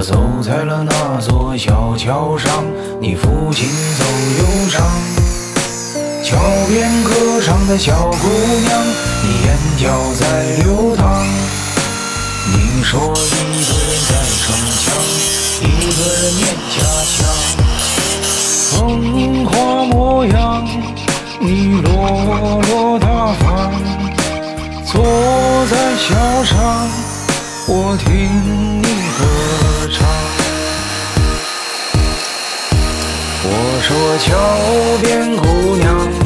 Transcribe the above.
我走在了那座小桥上，你抚琴奏忧伤。桥边歌唱的小姑娘，你眼角在流淌。你说一个人在逞强，一个人念家乡。风华模样，你落落大方，坐在桥上，我听你歌唱。我说桥边姑娘，